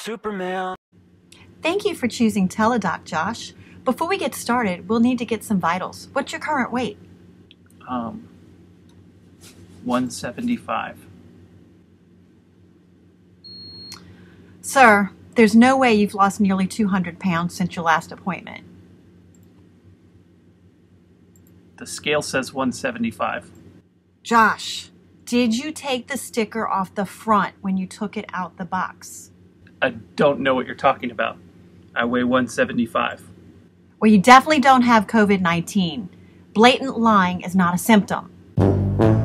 Superman. Thank you for choosing TeleDoc, Josh. Before we get started, we'll need to get some vitals. What's your current weight? 175. Sir, there's no way you've lost nearly 200 pounds since your last appointment. The scale says 175. Josh, did you take the sticker off the front when you took it out the box? I don't know what you're talking about. I weigh 175. Well, you definitely don't have COVID-19. Blatant lying is not a symptom.